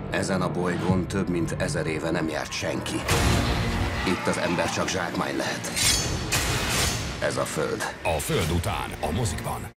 Ezen a bolygón több mint 1000 éve nem járt senki. Itt az ember csak zsákmány lehet. Ez a Föld. A Föld után a mozikban.